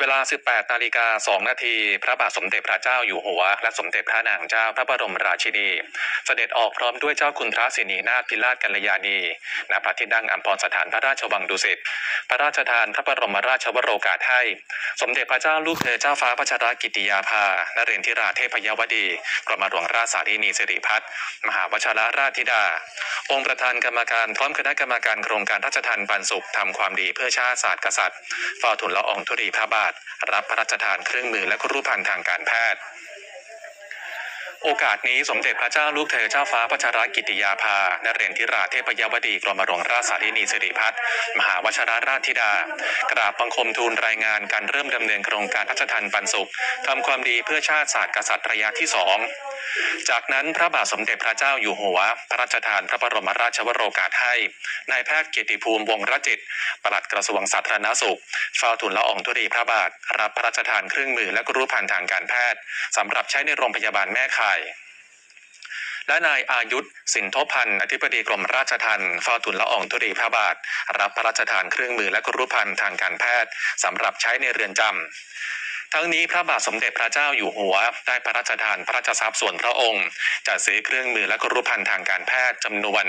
เวลา 18:02 นาทีพระบาทสมเด็จพระเจ้าอยู่หัวและสมเด็จพระนางเจ้าพระบรมราชินีเสด็จออกพร้อมด้วยเจ้าคุณพระสินีนาถพิราชกัลยาณีณพระที่นั่งอัมพรสถานพระราชวังดุสิตพระราชทานพระบรมราชวโรกาสให้สมเด็จพระเจ้าลูกเธอเจ้าฟ้าพัชรกิติยาภานเรนทิราเทพยวดีกรมหลวงราชสารินีสิริพัฒน์มหาวชรราชธิดาองค์ประธานกรรมการพร้อมคณะกรรมการโครงการราชทานปันสุขทำความดีเพื่อชาติศาสตร์กษัตริย์เฝ้าทูลละอองธุลีพระบาทรับพระราชทานเครื่องมือและครุภัณฑ์ทางการแพทย์โอกาสนี้สมเด็จพระเจ้าลูกเธอเจ้าฟ้าพัชรกิติยาภานเรนทิราเทพยวดีกรมหลวงราชสารินีสิริพัฒน์มหาวชรราชธิดากราบบังคมทูลรายงานการเริ่มดำเนินโครงการราชทานปันสุขทำความดีเพื่อชาติศาสตร์กษัตริย์ระยะที่ 2จากนั้นพระบาทสมเด็จพระเจ้าอยู่หัวพระราชทานพระบรมราชวโรกาสให้นายแพทย์เกียรติภูมิวงศ์รจิตปลัดกระทรวงสาธารณสุขเฝ้าทูลละอองธุลีพระบาทรับพระราชทานเครื่องมือและครุภัณฑ์ทางการแพทย์สำหรับใช้ในโรงพยาบาลแม่ข่ายและนายอายุธสินทบพันธ์อธิบดีกรมราชทัณฑ์เฝ้าทูลละอองธุลีพระบาทรับพระราชทานเครื่องมือและครุภัณฑ์ทางการแพทย์สำหรับใช้ในเรือนจำทั้งนี้พระบาทสมเด็จพระเจ้าอยู่หัวได้พระราชทานพระราชทรัพย์ส่วนพระองค์จัดซื้อเครื่องมือและครุภัณฑ์ทางการแพทย์จำนวน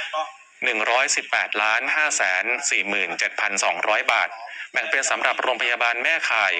118,547,200 บาทแบ่งเป็นสำหรับโรงพยาบาลแม่ข่าย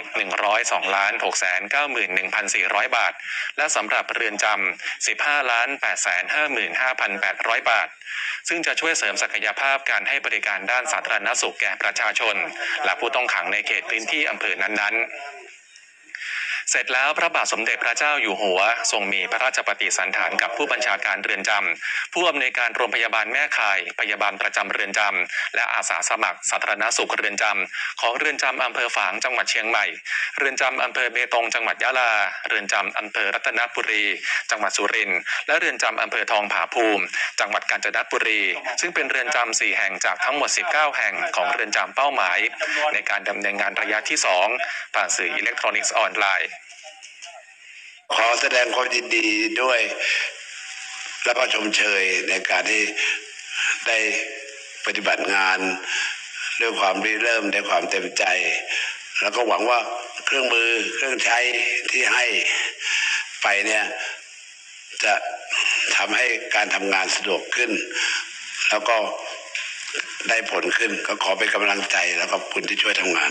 102,691,400 บาทและสำหรับเรือนจำ 15,855,800 บาทซึ่งจะช่วยเสริมศักยภาพการให้บริการด้านสาธารณสุขแก่ประชาชนและผู้ต้องขังในเขตพื้นที่อำเภอนั้นๆเสร็จแล้วพระบาทสมเด็จพระเจ้าอยู่หัวทรงมีพระราชปฏิสันถานกับผู้บัญชาการเรือนจำผู้อำนวยการโรงพยาบาลแม่ข่ายพยาบาลประจำเรือนจำและอาสาสมัครสาธารณสุขเรือนจำของเรือนจำอำเภอฝางจังหวัดเชียงใหม่เรือนจำอำเภอเบตงจังหวัดยะลาเรือนจำอำเภอรัตนบุรีจังหวัดสุรินทร์และเรือนจำอำเภอทองผาภูมิจังหวัดกาญจนบุรีซึ่งเป็นเรือนจำ4แห่งจากทั้งหมด19แห่งของเรือนจำเป้าหมายในการดำเนินงานระยะที่2ผ่านสื่ออิเล็กทรอนิกส์ออนไลน์ขอแสดงความยินดีด้วยและก็ชมเชยในการที่ได้ปฏิบัติงานด้วยความริเริ่มด้วยความเต็มใจแล้วก็หวังว่าเครื่องมือเครื่องใช้ที่ให้ไปเนี่ยจะทำให้การทำงานสะดวกขึ้นแล้วก็ได้ผลขึ้นก็ขอเป็นกำลังใจแล้วก็ขอบคุณที่ช่วยทำงาน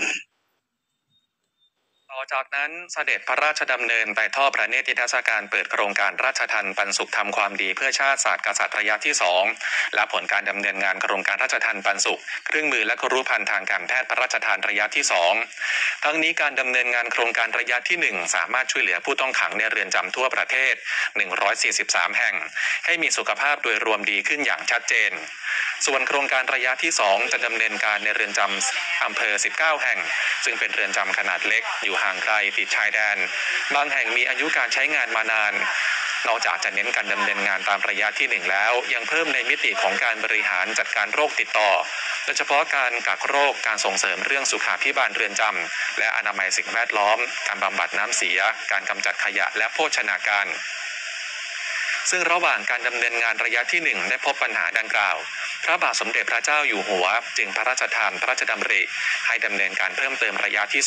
ต่อจากนั้นเสด็จพระราชดำเนินไปทอดพระเนตรนิทรรศการเปิดโครงการราชทัณฑ์ปันสุขทำความดีเพื่อชาติศาสตร์กษัตริย์ระยะที่2และผลการดำเนินงานโครงการราชทัณฑ์ปันสุขเครื่องมือและครุภัณฑ์ทางการแพทย์พระราชทานระยะที่2ทั้งนี้การดำเนินงานโครงการระยะที่1สามารถช่วยเหลือผู้ต้องขังในเรือนจำทั่วประเทศ143แห่งให้มีสุขภาพโดยรวมดีขึ้นอย่างชัดเจนส่วนโครงการระยะที่2จะดำเนินการในเรือนจำอำเภอ19แห่งซึ่งเป็นเรือนจำขนาดเล็กอยู่ห่างไกลติดชายแดนบางแห่งมีอายุการใช้งานมานานนอกจากจะเน้นการดำเนินงานตามระยะที่1แล้วยังเพิ่มในมิติของการบริหารจัดการโรคติดต่อโดยเฉพาะการกักโรคการส่งเสริมเรื่องสุขาภิบาลเรือนจำและอนามัยสิ่งแวดล้อมการบำบัดน้ำเสียการกำจัดขยะและโภชนาการซึ่งระหว่างการดำเนินงานระยะที่1ได้พบปัญหาดังกล่าวพระบาทสมเด็จพระเจ้าอยู่หัวจึงพระราชทานพระราชดำริให้ดำเนินการเพิ่มเติมระยะที่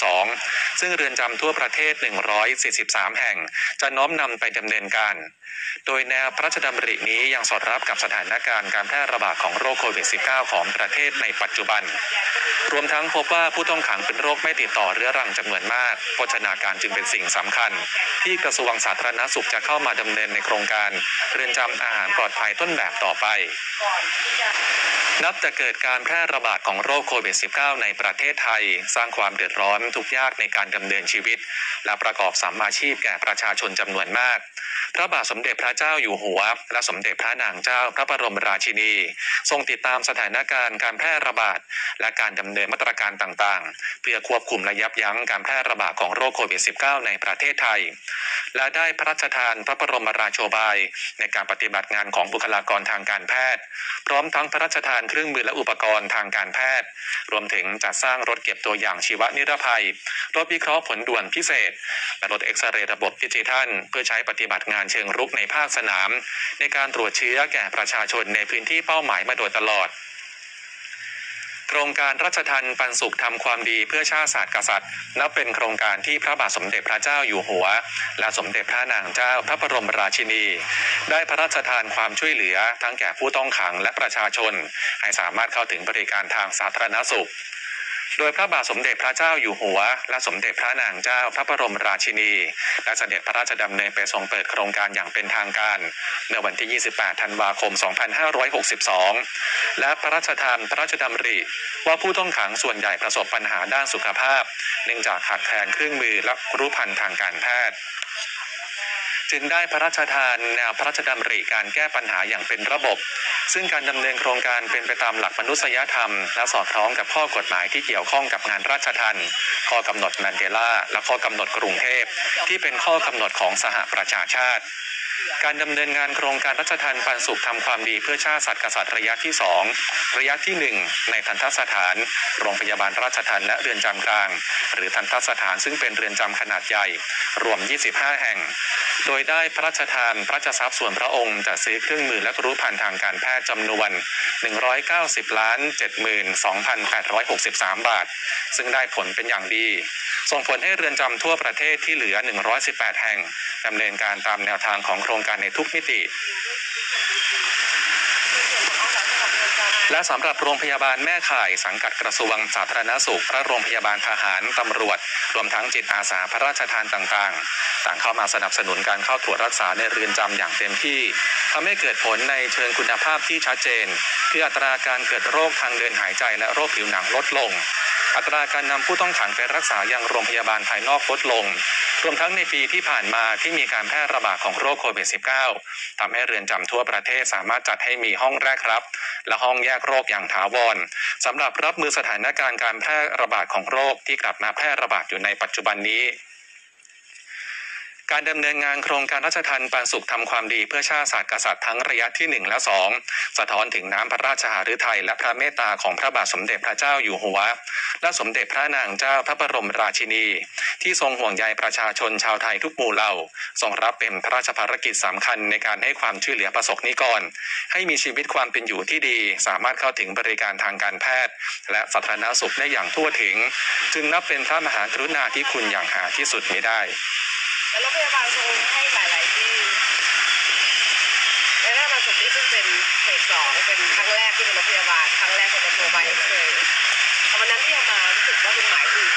2ซึ่งเรือนจำทั่วประเทศ143แห่งจะน้อมนำไปดำเนินการโดยแนวพระราชดำรินี้ยังสอดรับกับสถานการณ์การแพร่ระบาดของโรคโควิด -19 ของประเทศในปัจจุบันรวมทั้งพบว่าผู้ต้องขังเป็นโรคไม่ติดต่อเรื้อรังจำนวนมากโภชนาการจึงเป็นสิ่งสำคัญที่กระทรวงสาธารณสุขจะเข้ามาดำเนินในโครงการเรือนจำอาหารปลอดภัยต้นแบบต่อไปนับแต่เกิดการแพร่ระบาดของโรคโควิด -19 ในประเทศไทยสร้างความเดือดร้อนทุกข์ยากในการดำเนินชีวิตและประกอบสัมมาชีพแก่ประชาชนจำนวนมากพระบาทสมเด็จพระเจ้าอยู่หัวและสมเด็จพระนางเจ้าพระบรมราชินีทรงติดตามสถานการณ์การแพร่ระบาดและการดำเนินมาตรการต่างๆเพื่อควบคุมและยับยั้งการแพร่ระบาดของโรคโควิด -19 ในประเทศไทยและได้พระราชทานพระบรมราโชบายในการปฏิบัติงานของบุคลากรทางการแพทย์พร้อมทั้งพระราชทานเครื่องมือและอุปกรณ์ทางการแพทย์รวมถึงจัดสร้างรถเก็บตัวอย่างชีวนิรภัยรถวิเคราะห์ผลด่วนพิเศษและรถเอ็กซเรย์ระบบดิจิทัลเพื่อใช้ปฏิบัติงานเชิงรุกในภาคสนามในการตรวจเชื้อแก่ประชาชนในพื้นที่เป้าหมายมาโดยตลอดโครงการราชทัณฑ์ปันสุขทำความดีเพื่อชาติศาสตร์กษัตริย์นับเป็นโครงการที่พระบาทสมเด็จพระเจ้าอยู่หัวและสมเด็จพระนางเจ้าพระบรมราชินีได้พระราชทานความช่วยเหลือทั้งแก่ผู้ต้องขังและประชาชนให้สามารถเข้าถึงบริการทางสาธารณสุขโดยพระบาทสมเด็จพระเจ้าอยู่หัวและสมเด็จพระนางเจ้าพระบรมราชินีได้เสด็จพระราชดำเนินไปทรงเปิดโครงการอย่างเป็นทางการเมื่อวันที่ 28 ธันวาคม 2562 และพระราชทานพระราชดำริว่าผู้ต้องขังส่วนใหญ่ประสบปัญหาด้านสุขภาพเนื่องจากขาดแคลนเครื่องมือและครุภัณฑ์ทางการแพทย์จึงได้พระราชทานแนวพระราชดำริการแก้ปัญหาอย่างเป็นระบบซึ่งการดำเนินโครงการเป็นไปตามหลักมนุษยธรรมและสอดคล้องกับข้อกฎหมายที่เกี่ยวข้องกับงานราชทัณฑ์ข้อกำหนดแมนเดลาและข้อกำหนดกรุงเทพที่เป็นข้อกำหนดของสหประชาชาติการดำเนินงานโครงการราชทัณฑ์ปันสุขทำความดีเพื่อชาติศาสตร์กษัตริย์ระยะที่2ระยะที่1ในทัณฑสถานโรงพยาบาลราชทัณฑ์และเรือนจำกลางหรือทัณฑสถานซึ่งเป็นเรือนจำขนาดใหญ่รวม25แห่งโดยได้พระราชทานพระราชทรัพย์ส่วนพระองค์จัดซื้อเครื่องมือและครุภัณฑ์ทางการแพทย์จำนวน 190,72,863 บาทซึ่งได้ผลเป็นอย่างดีส่งผลให้เรือนจำทั่วประเทศที่เหลือ118แห่งดำเนินการตามแนวทางของโครงการในทุกมิติและสำหรับโรงพยาบาลแม่ข่ายสังกัดกระทรวงสาธารณสุขและโรงพยาบาลทหารตำรวจรวมทั้งจิตอาสาพระราชทานต่างๆต่างเข้ามาสนับสนุนการเข้าตรวจรักษาในเรือนจำอย่างเต็มที่ทำให้เกิดผลในเชิงคุณภาพที่ชัดเจนคืออัตราการเกิดโรคทางเดินหายใจและโรคผิวหนังลดลงอัตราการนำผู้ต้องขังไปรักษายังโรงพยาบาลภายนอกลดลงรวมทั้งในปีที่ผ่านมาที่มีการแพร่ระบาดของโรคโควิด -19 ทำให้เรือนจำทั่วประเทศสามารถจัดให้มีห้องแรกรับและห้องแยกโรคอย่างถาวรสำหรับรับมือสถานการณ์การแพร่ระบาดของโรคที่กลับมาแพร่ระบาดอยู่ในปัจจุบันนี้การดำเนินงานโครงการราชทัณฑ์ปันสุขทำความดีเพื่อชาติศาสตร์กษัตริย์ทั้งระยะที่1และ2สะท้อนถึงน้ำพระราชหฤทัยและพระเมตตาของพระบาทสมเด็จพระเจ้าอยู่หัวและสมเด็จพระนางเจ้าพระบรมราชินีที่ทรงห่วงใยประชาชนชาวไทยทุกหมู่เหล่าทรงรับเป็นพระราชภารกิจสำคัญในการให้ความช่วยเหลือประสบนิกรให้มีชีวิตความเป็นอยู่ที่ดีสามารถเข้าถึงบริการทางการแพทย์และสาธารณสุขได้อย่างทั่วถึงจึงนับเป็นพระมหากรุณาธิคุณอย่างหาที่สุดมิได้แล้วโรงพยาบาลทรงให้หลายๆที่และถ้ามันสุดที่ซึ่งเป็นเฟส2เป็นครั้งแรกที่เป็นโรงพยาบาลครั้งแรกเป็นโรงพยาบาลเลยวันนั้นที่เอามารู้สึกว่าเป็นหมายดี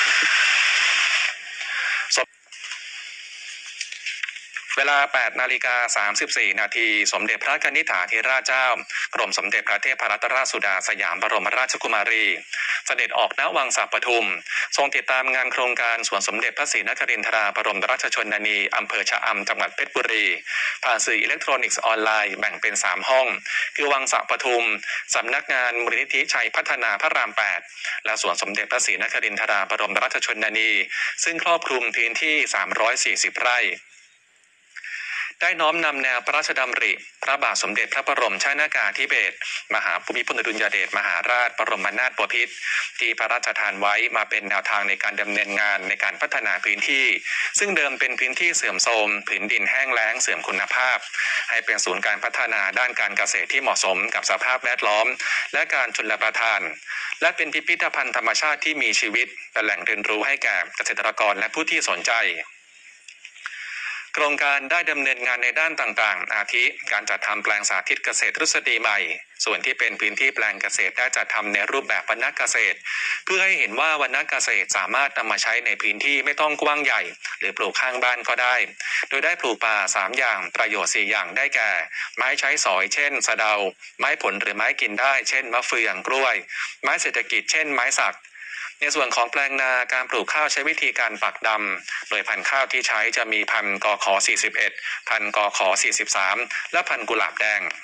เวลา 8:34 นาทีสมเด็จพระกนิษฐาธิราชเจ้ากรมสมเด็จพระเทพรัตนราชสุดาสยามบรมราชกุมารีเสด็จออกณวังสระปทุมทรงติดตามงานโครงการสวนสมเด็จพระศรีนครินทราบรมราชชนนีอำเภอชะอำจังหวัดเพชรบุรีผ่านสื่ออิเล็กทรอนิกส์ออนไลน์แบ่งเป็น3ห้องคือวังสระปทุมสำนักงานมูลนิธิชัยพัฒนาพระราม8และสวนสมเด็จพระศรีนครินทราบรมราชชนนีซึ่งครอบคลุมพื้นที่340ไร่ได้น้อมนำแนวพระราชดำริพระบาทสมเด็จพระบรมชนกาธิเบศรมหาภูมิพลอดุลยเดชมหาราชบรมนาถบพิตรที่พระราชทานไว้มาเป็นแนวทางในการดำเนินงานในการพัฒนาพื้นที่ซึ่งเดิมเป็นพื้นที่เสื่อมโทรมผืนดินแห้งแล้งเสื่อมคุณภาพให้เป็นศูนย์การพัฒนาด้านการเกษตรที่เหมาะสมกับสภาพแวดล้อมและการชลประทานและเป็นพิพิธภัณฑ์ธรรมชาติที่มีชีวิตเป็นแหล่งเรียนรู้ให้แก่เกษตรกรและผู้ที่สนใจโครงการได้ดำเนินงานในด้านต่างๆอาทิการจัดทำแปลงสาธิตเกษตรทฤษฎีใหม่ส่วนที่เป็นพื้นที่แปลงเกษตรได้จัดทำในรูปแบบวรรณเกษตรเพื่อให้เห็นว่าวรรณเกษตรสามารถนำมาใช้ในพื้นที่ไม่ต้องกว้างใหญ่หรือปลูกข้างบ้านก็ได้โดยได้ปลูกป่า3อย่างประโยชน์4อย่างได้แก่ไม้ใช้สอยเช่นสะเดาไม้ผลหรือไม้กินได้เช่นมะเฟืองกล้วยไม้เศรษฐกิจเช่นไม้สักในส่วนของแปลงนาการปลูกข้าวใช้วิธีการปักดำโดยพันธุ์ข้าวที่ใช้จะมีพันธุ์กข41พันธุ์กข43และพันธุ์กุหลาบแดง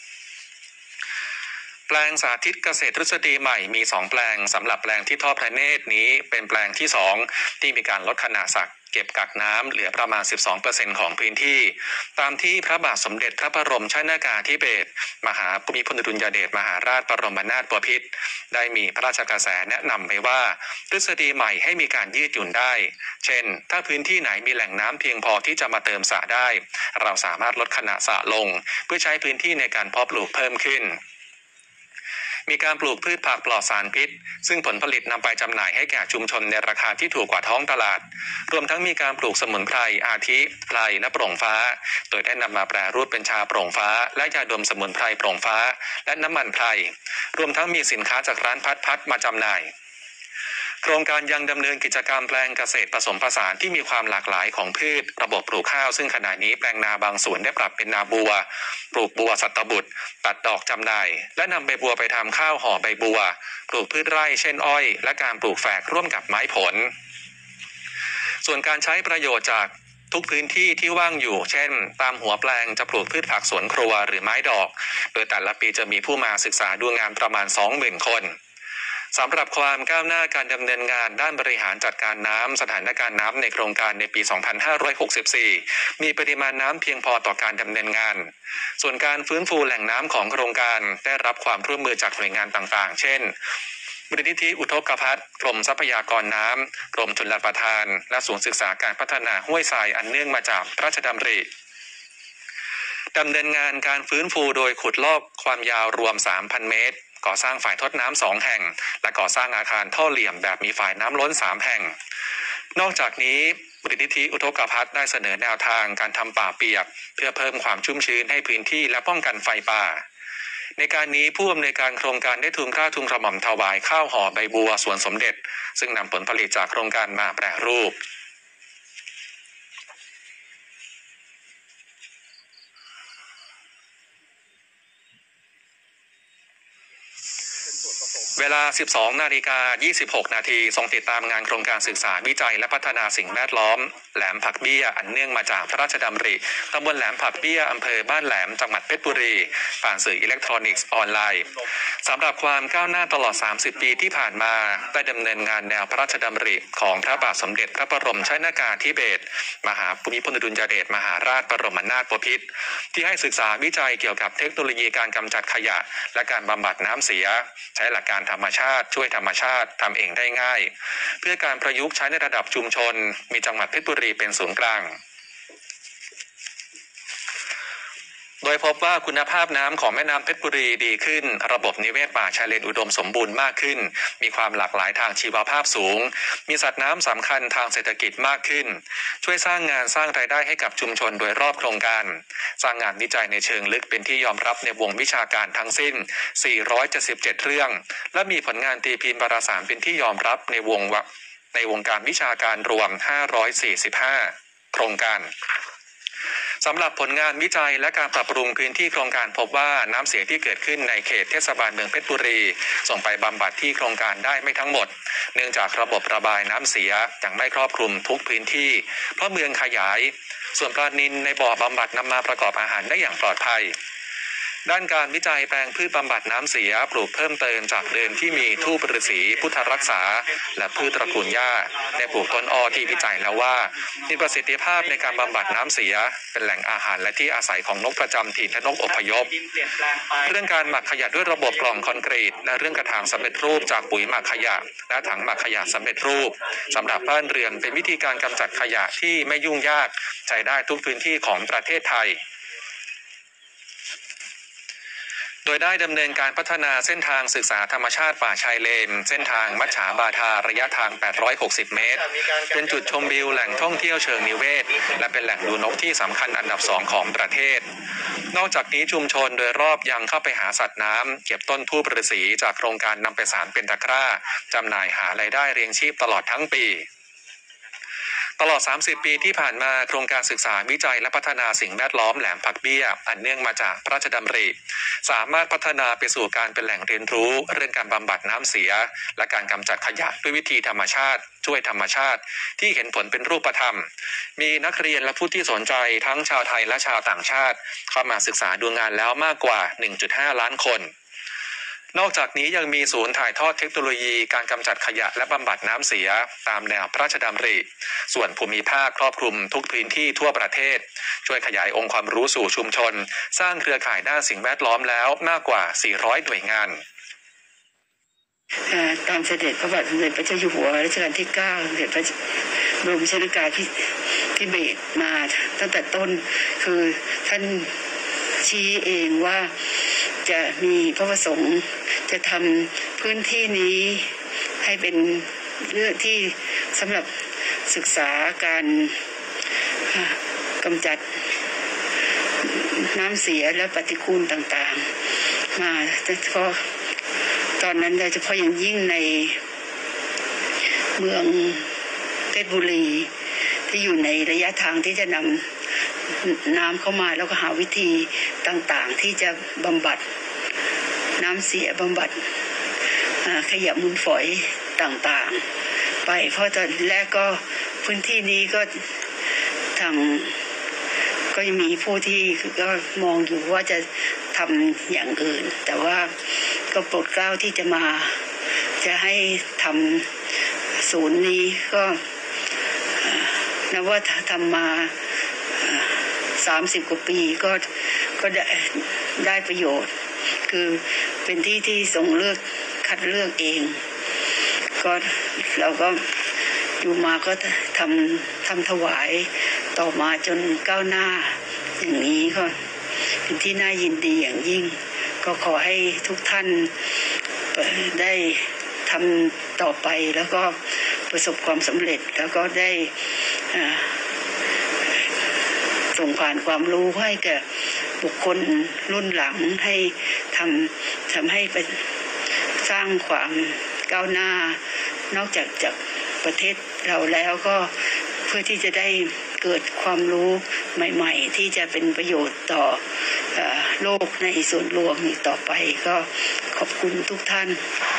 แปลงสาธิตเกษตรทฤษฎีใหม่มี2แปลงสำหรับแปลงที่ทอดพระเนตรนี้เป็นแปลงที่2ที่มีการลดขนาดสักเก็บกักน้ำเหลือประมาณ 12% ของพื้นที่ตามที่พระบาทสมเด็จพระบรมชนกาธิเบศรมหาภูมิพลอดุลยเดชมหาราชบรมนาถบพิตรได้มีพระราชกระแสแนะนำไว้ว่าทฤษฎีใหม่ให้มีการยืดหยุ่นได้เช่นถ้าพื้นที่ไหนมีแหล่งน้ำเพียงพอที่จะมาเติมสระได้เราสามารถลดขนาดสระลงเพื่อใช้พื้นที่ในการเพาะปลูกเพิ่มขึ้นมีการปลูกพืชผักปลอดสารพิษซึ่งผลผลิตนำไปจำหน่ายให้แก่ชุมชนในราคาที่ถูกกว่าท้องตลาดรวมทั้งมีการปลูกสมุนไพรอาทิไพรและโปร่งฟ้าโดยได้นำมาแปรรูปเป็นชาโปร่งฟ้าและยาดมสมุนไพรโปร่งฟ้าและน้ำมันไพรรวมทั้งมีสินค้าจากร้านพัดมาจำหน่ายโครงการยังดำเนินกิจกรรมแปลงเกษตรผสมผสานที่มีความหลากหลายของพืชระบบปลูกข้าวซึ่งขณะนี้แปลงนาบางส่วนได้ปรับเป็นนาบัวปลูกบัวสัตบุตรตัดดอกจำหน่ายและนำใบบัวไปทำข้าวห่อใบบัวปลูกพืชไร่เช่นอ้อยและการปลูกแฝกร่วมกับไม้ผลส่วนการใช้ประโยชน์จากทุกพื้นที่ที่ว่างอยู่เช่นตามหัวแปลงจะปลูกพืชผักสวนครัวหรือไม้ดอกโดยแต่ละปีจะมีผู้มาศึกษาดูงานประมาณ 20,000 คนสำหรับความก้าวหน้าการดำเนินงานด้านบริหารจัดการน้ำสถานการณ์น้ำในโครงการในปี 2564 มีปริมาณน้ำเพียงพอต่อการดำเนินงานส่วนการฟื้นฟูแหล่งน้ำของโครงการได้รับความร่วมมือจากหน่วยงานต่างๆเช่นมูลนิธิอุทกภัทรกรมทรัพยากรน้ำกรมชลประทานและศูนย์ศึกษาการพัฒนาห้วยทรายอันเนื่องมาจากพระราชดำริดำเนินงานการฟื้นฟูโดยขุดลอกความยาวรวม 3,000 เมตรก่อสร้างฝ่ายทดน้ำ2 แห่งและก่อสร้างอาคารท่อเหลี่ยมแบบมีฝ่ายน้ำล้น3 แห่งนอกจากนี้มูลนิธิอุทกภัทรได้เสนอแนวทางการทำป่าเปียกเพื่อเพิ่มความชุ่มชื้นให้พื้นที่และป้องกันไฟป่าในการนี้ผู้อำนวยการโครงการได้ทูลเกล้าทูลกระหม่อมถวายข้าวห่อใบบัวสวนสมเด็จซึ่งนำผลผลิตจากโครงการมาแปรรูปเวลา 12:26 นาทีทรงติดตามงานโครงการศึกษาวิจัยและพัฒนาสิ่งแวดล้อมแหลมผักเบี้ยอันเนื่องมาจากพระราชดำริตำบลแหลมผักเบี้ยอำเภอบ้านแหลมจังหวัดเพชรบุรีผ่านสื่ออิเล็กทรอนิกส์ออนไลน์สำหรับความก้าวหน้าตลอด 30 ปีที่ผ่านมาได้ดำเนินงานแนวพระราชดำริของพระบาทสมเด็จพระบรมชนกาธิเบศรมหาภูมิพลอดุลยเดชมหาราชบรมนาถบพิตรที่ให้ศึกษาวิจัยเกี่ยวกับเทคโนโลยีการกำจัดขยะและการบำบัดน้ำเสียใช้หลักการธรรมชาติช่วยธรรมชาติทำเองได้ง่ายเพื่อการประยุกต์ใช้ในระดับชุมชนมีจังหวัดเพชรบุรีเป็นศูนย์กลางโดยพบว่าคุณภาพน้ำของแม่น้ำเพชรบุรีดีขึ้นระบบนิเวศป่าชายเลนอุดมสมบูรณ์มากขึ้นมีความหลากหลายทางชีวภาพสูงมีสัตว์น้ำสำคัญทางเศรษฐกิจมากขึ้นช่วยสร้างงานสร้างรายได้ให้กับชุมชนโดยรอบโครงการสร้างงานวิจัยในเชิงลึกเป็นที่ยอมรับในวงวิชาการทั้งสิ้น477เรื่องและมีผลงานตีพิมพ์วารสารเป็นที่ยอมรับในวงการวิชาการรวม545โครงการสำหรับผลงานวิจัยและการปรับปรุงพื้นที่โครงการพบว่าน้ำเสียที่เกิดขึ้นในเขตเทศบาลเมืองเพชรบุรีส่งไปบำบัดที่โครงการได้ไม่ทั้งหมดเนื่องจากระบบระบายน้ำเสียยังไม่ครอบคลุมทุกพื้นที่เพราะเมืองขยายส่วนปลานิลในบ่อบำบัดนำมาประกอบอาหารได้อย่างปลอดภัยด้านการวิจัยแปลงพืชบำบัดน้ำเสียปลูกเพิ่มเติมจากเดิมที่มีทูปฤาษีพุทธรักษาและพืชตระกูลหญ้าได้ปลูกต้นอ้อที่วิจัยแล้วว่ามีประสิทธิภาพในการบำบัดน้ำเสียเป็นแหล่งอาหารและที่อาศัยของนกประจำถิ่นและนกอพยพเรื่องการหมักขยะด้วยระบบกล่องคอนกรีตและเรื่องกระถางสำเร็จรูปจากปุ๋ยหมักขยะและถังหมักขยะสำเร็จรูปสำหรับบ้านเรือนเป็นวิธีการกำจัดขยะที่ไม่ยุ่งยากใช้ได้ทุกพื้นที่ของประเทศไทยโดยได้ดำเนินการพัฒนาเส้นทางศึกษาธรรมชาติป่าชายเลนเส้นทางมัจฉาบาทาระยะทาง860 เมตรเป็นจุดชมวิวแหล่งท่องเที่ยวเชิงนิเวศและเป็นแหล่งดูนกที่สำคัญอันดับ2ของประเทศนอกจากนี้ชุมชนโดยรอบยังเข้าไปหาสัตว์น้ำเก็บต้นทูปฤาษีจากโครงการนำไปสานเป็นตะกร้าจำหน่ายหารายได้เลี้ยงชีพตลอดทั้งปีตลอด30 ปีที่ผ่านมาโครงการศึกษาวิจัยและพัฒนาสิ่งแวดล้อมแหลมผักเบี้ยอันเนื่องมาจากพระราชดำริสามารถพัฒนาไปสู่การเป็นแหล่งเรียนรู้เรื่องการบำบัดน้ำเสียและการกำจัดขยะด้วยวิธีธรรมชาติช่วยธรรมชาติที่เห็นผลเป็นรูปธรรมมีนักเรียนและผู้ที่สนใจทั้งชาวไทยและชาวต่างชาติเข้ามาศึกษาดูงานแล้วมากกว่า 1.5 ล้านคนนอกจากนี้ยังมีศูนย์ถ่ายทอดเทคโนโลยีการกำจัดขยะและบำบัดน้ำเสียตามแนวพระราชดำริส่วนภูมิภาคครอบคลุมทุกพื้นที่ทั่วประเทศช่วยขยายองค์ความรู้สู่ชุมชนสร้างเครือข่ายด้านสิ่งแวดล้อมแล้วมากกว่า400หน่วยงานตามเสด็จพระบาทสมเด็จพระเจ้าอยู่หัวรัชกาลที่9สมเด็จพระบรมชนกาธิเบศรมาตั้งแต่ต้นคือท่านชี้เองว่าจะมีพระประสงค์จะทำพื้นที่นี้ให้เป็นเรื่องที่สำหรับศึกษาการกำจัดน้ำเสียและปฏิกูลต่างๆมาเพราะตอนนั้นโดยเฉพาะอย่างยิ่งในเมืองเพชรบุรีที่อยู่ในระยะทางที่จะนำน้ำเข้ามาแล้วก็หาวิธีต่างๆที่จะบำบัดน้ำเสียบำบัดขยะมูลฝอยต่างๆไปเพราะตอนแรกก็พื้นที่นี้ก็ทางก็มีผู้ที่ก็มองอยู่ว่าจะทำอย่างอื่นแต่ว่าก็โปรดเกล้าที่จะให้ทำศูนย์นี้ก็นับว่าทำมา30 กว่าปีก็ได้ประโยชน์คือเป็นที่ทรงเลือกคัดเลือกเองก็เราก็อยู่มาก็ทำถวายต่อมาจนก้าวหน้าอย่างนี้ก็เป็นที่น่ายินดีอย่างยิ่งก็ขอให้ทุกท่านได้ทำต่อไปแล้วก็ประสบความสำเร็จแล้วก็ได้ส่งผ่านความรู้ให้แก่บุคคลรุ่นหลังให้ทำให้ไปสร้างความก้าวหน้านอกจากประเทศเราแล้วก็เพื่อที่จะได้เกิดความรู้ใหม่ๆที่จะเป็นประโยชน์ต่อโลกในส่วนรวมต่อไปก็ขอบคุณทุกท่าน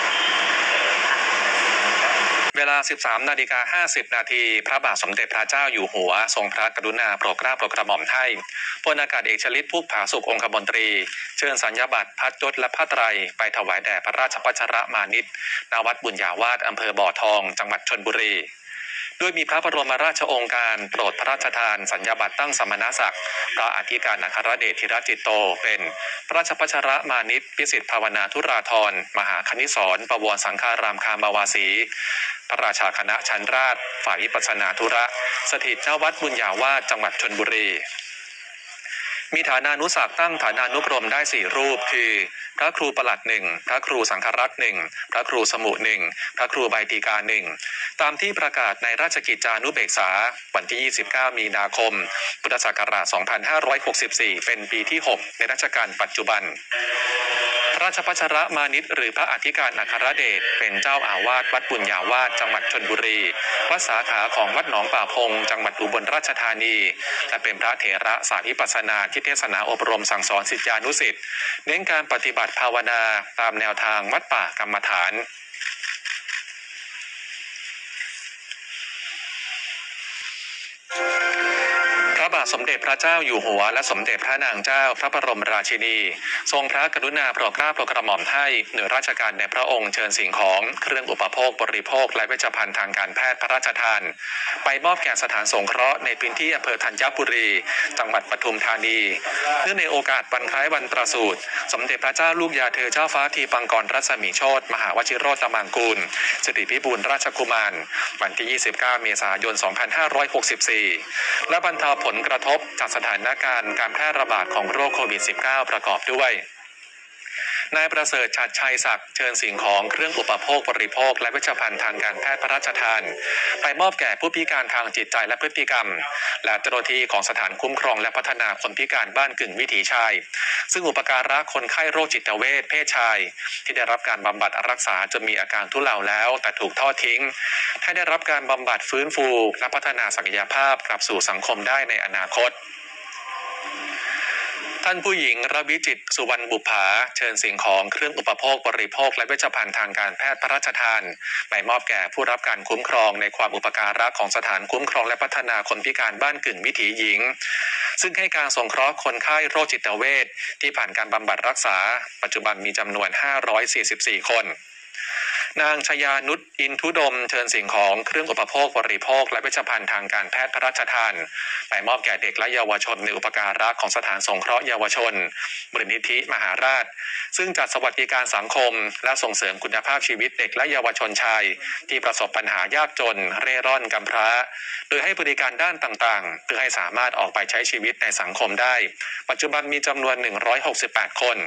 เวลา 13:50 นาทีพระบาทสมเด็จพระเจ้าอยู่หัวทรงพระกรุณาโปรดเกล้าโปรดกระหม่อมให้พลอากาศเอกชลิตพุกผาสุของคมนตรีเชิญสัญญาบัตรพัดยศและผ้าไตรไปถวายแด่พระราชพัชรมานิตณวัดบุญญาวาสอำเภอบ่อทองจังหวัดชลบุรีโดยมีพระบรมราชโองการโปรดพระราชทานสัญญาบัตรตั้งสมณศักดิ์พระอธิการอัครเดชธิรจิตโตเป็นพระราชพัชรมานิตพิสิทธิภาวนาธุราธรมหาคณิสรปวรสังฆารามคามาวาสีพระราชาคณะชั้นราชฝ่ายวิปัสสนาธุระสถิตเจ้าวัดบุญญาวาสจังหวัดชลบุรีมีฐานานุศักดิ์ตั้งฐานานุกรมได้4รูปคือพระครูประหลัด1พระครูสังฆรักษ์1พระครูสมุ1พระครูใบตีกา1ตามที่ประกาศในราชกิจจานุเบกษาวันที่29 มีนาคมพุทธศักราช 2564เป็นปีที่6ในรัชกาลปัจจุบันพระราชพัชรมานิตหรือพระอธิการอัครเดชเป็นเจ้าอาวาสวัดบุญญาวาสจังหวัดชลบุรีวัดสาขาของวัดหนองป่าพงจังหวัดอุบลราชธานีและเป็นพระเถระสายวิปัสสนาที่เทศนาอบรมสั่งสอนศิษยานุศิษย์เน้นการปฏิบัติภาวนาตามแนวทางวัดป่ากรรมฐานพระบาทสมเด็จพระเจ้าอยู่หัวและสมเด็จพระนางเจ้าพระบรมราชินีทรงพระกรุณาโปรดเกล้าโปรดกระหม่อมให้หน่วยราชการในพระองค์เชิญสิ่งของเครื่องอุปโภคบริโภคและเวชภัณฑ์ทางการแพทย์พระราชทานไปมอบแก่สถานสงเคราะห์ในพื้นที่อำเภอธัญบุรีจังหวัดปทุมธานีเนื่องในโอกาสวันคล้ายวันประสูติสมเด็จพระเจ้าลูกยาเธอเจ้าฟ้าทีปังกรรัศมีโชติมหาวชิโรตมังกูลสิริพิบูลราชกุมารวันที่29 เมษายน 2564และบรรเทาผลกระทบจากสถานการณ์การแพร่ระบาดของโรคโควิด -19 ประกอบด้วยนายประเสริฐฉัตรชัยศักดิ์เชิญสิ่งของเครื่องอุปโภคบริโภคและเวชภัณฑ์ทางการแพทย์พระราชทานไปมอบแก่ผู้พิการทางจิตใจและพฤติกรรมและเจ้าหน้าที่ของสถานคุ้มครองและพัฒนาคนพิการบ้านกึ่งวิถีชายซึ่งอุปการะคนไข้โรคจิตเวชเพศชายที่ได้รับการบำบัดรักษาจนมีอาการทุเลาแล้วแต่ถูกทอดทิ้งให้ได้รับการบำบัดฟื้นฟูและพัฒนาศักยภาพกลับสู่สังคมได้ในอนาคตท่านผู้หญิงระวิจิตรสุวรรณบุภาเชิญสิ่งของเครื่องอุปโภคบริโภคและเวชภัณฑ์ทางการแพทย์พระราชทานไปมอบแก่ผู้รับการคุ้มครองในความอุปการะของสถานคุ้มครองและพัฒนาคนพิการบ้านกึ่งวิถีหญิงซึ่งให้การสงเคราะห์คนไข้โรคจิตเวชที่ผ่านการบำบัดรักษาปัจจุบันมีจำนวน544คนนางชยานุชอินทุดมเชิญสิ่งของเครื่องอุปโภคบริโภคและเวชภัณฑ์ทางการแพทย์พระราชทานไปมอบแก่เด็กและเยาวชนในอุปการะของสถานสงเคราะห์เยาวชนมูลนิธิมหาราชซึ่งจัดสวัสดิการสังคมและส่งเสริมคุณภาพชีวิตเด็กและเยาวชนชายที่ประสบปัญหายากจนเร่ร่อนกำพร้าโดยให้บริการด้านต่างๆเพื่อให้สามารถออกไปใช้ชีวิตในสังคมได้ปัจจุบันมีจำนวน168คน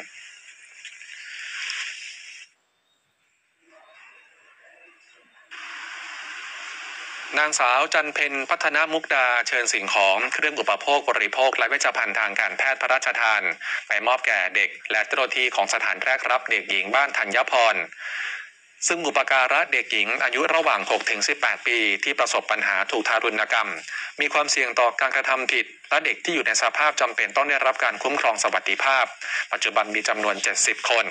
นางสาวจันเพ็ญพัฒนามุกดาเชิญสิ่งของเครื่องอุปโภคบริโภคและเวชภัณฑ์ทางการแพทย์พระราชทานไปมอบแก่เด็กและเจ้าหน้าที่ของสถานแรกรับเด็กหญิงบ้านธัญพรซึ่งอุปการะเด็กหญิงอายุระหว่าง 6-18 ปีที่ประสบปัญหาถูกทารุณกรรมมีความเสี่ยงต่อการกระทำผิดและเด็กที่อยู่ในสภาพจำเป็นต้องได้รับการคุ้มครองสวัสดิภาพปัจจุบันมีจำนวน70คน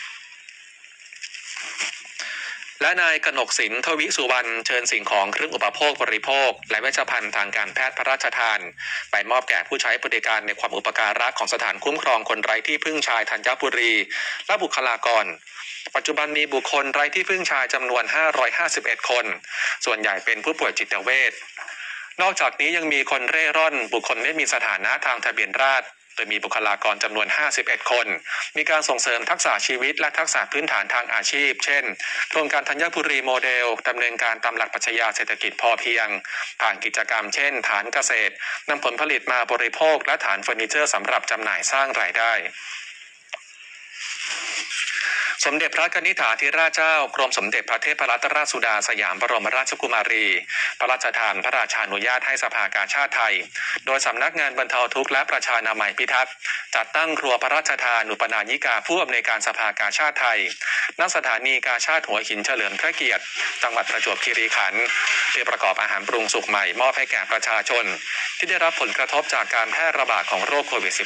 และนายกนกสินทวิสุวรรณเชิญสิ่งของเครื่องอุปโภคบริโภคและเวชภัณฑ์ทางการแพทย์พระราชทานไปมอบแก่ผู้ใช้บริการในความอุปการะของสถานคุ้มครองคนไร้ที่พึ่งชายธัญบุรีและบุคลากรปัจจุบันมีบุคคลไร้ที่พึ่งชายจำนวน551คนส่วนใหญ่เป็นผู้ป่วยจิตเวชนอกจากนี้ยังมีคนเร่ร่อนบุคคลไม่มีสถานะทางทะเบียนราษฎร์โดยมีบุคลากรจำนวน51คนมีการส่งเสริมทักษะชีวิตและทักษะพื้นฐานทางอาชีพเช่นโครงการธัญบุรีโมเดลดำเนินการตามหลักปรัชญาเศรษฐกิจพอเพียงผ่านกิจกรรมเช่นฐานเกษตรนำผลผลิตมาบริโภคและฐานเฟอร์นิเจอร์สำหรับจำหน่ายสร้างรายได้สมเด็จพระกนิษฐาธิราชเจ้ากรมสมเด็จพระเทพรัตนราชสุดาสยามบรมราชกุมารีพระราชทานพระราชานุญาตให้สภากาชาดไทยโดยสำนักงานบรรเทาทุกข์และประชานามัยพิทักษ์จัดตั้งครัวพระราชทานอุปนายิกาผู้อำนวยการสภากาชาดไทยณสถานีกาชาดหัวหินเฉลิมพระเกียรติจังหวัดประจวบคีรีขันธ์เพื่อประกอบอาหารปรุงสุกใหม่มอบให้แก่ประชาชนที่ได้รับผลกระทบจากการแพร่ระบาดของโรคโควิด -19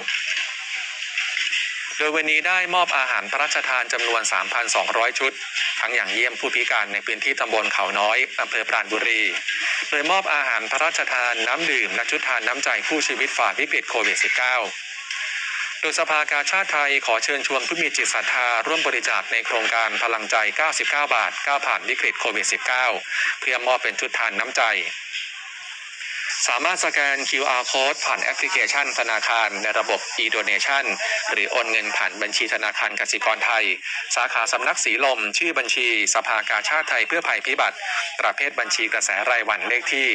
โดยวันนี้ได้มอบอาหารพระราชทานจำนวน 3,200 ชุดทั้งอย่างเยี่ยมผู้พิการในพื้นที่ตำบลเขาน้อยอำเภอปราณบุรีโดยมอบอาหารพระราชทานน้ำดื่มและชุดทานน้ำใจผู้ชีวิตฝ่าวิกฤตโควิด -19 โดยสภากาชาดไทยขอเชิญชวนผู้มีจิตศรัทธาร่วมบริจาคในโครงการพลังใจ99 บาทก้าวผ่านวิกฤตโควิด -19 เพื่อมอบเป็นชุดทานน้ำใจสามารถสแกน QR Code ผ่านแอปพลิเคชันธนาคารในระบบ e-donation หรือโอนเงินผ่านบัญชีธนาคารกสิกรไทยสาขาสำนักสีลมชื่อบัญชีสภากาชาดไทยเพื่อภัยพิบัติประเภทบัญชีกระแสรายวันเลขที่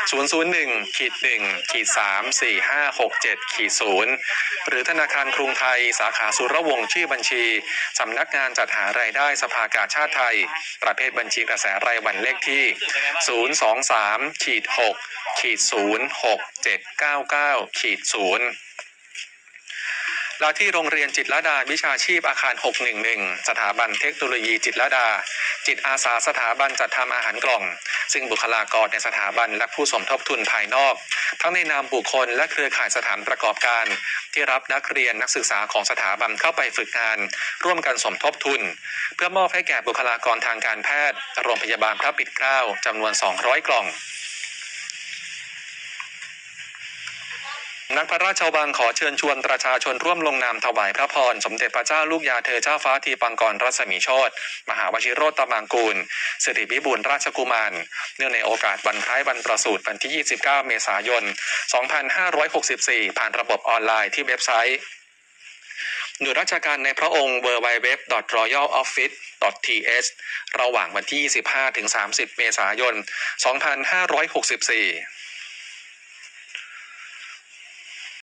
001-1-34567-0 หรือธนาคารกรุงไทยสาขาสุรวงศ์ชื่อบัญชีสำนักงานจัดหารายได้สภากาชาดไทยประเภทบัญชีกระแสรายวันเลขที่ 023-6-06799-0 และที่โรงเรียนจิตรลดาวิชาชีพอาคาร611สถาบันเทคโนโลยีจิตรลดาจิตอาสาสถาบันจัดทำอาหารกล่องซึ่งบุคลากรในสถาบันและผู้สมทบทุนภายนอกทั้งในนามบุคคลและเครือข่ายสถานประกอบการที่รับนักเรียนนักศึกษาของสถาบันเข้าไปฝึกงานร่วมกันสมทบทุนเพื่อมอบให้แก่บุคลากรทางการแพทย์โรงพยาบาลพระปิ่นเกล้าจำนวน200กล่องนักพระราชวังขอเชิญชวนประชาชนร่วมลงนามถวายพระพรสมเด็จพระเจ้าลูกยาเธอเจ้าฟ้าทีปังกรรัศมีโชติมหาวชิโรตมังกูลสิริวิบูลย์ราชกุมารเนื่องในโอกาสวันคล้ายวันประสูติวันที่29เมษายน2564ผ่านระบบออนไลน์ที่เว็บไซต์หน่วยราชการในพระองค์ www.royaloffice.th ระหว่างวันที่25-30 เมษายน 2564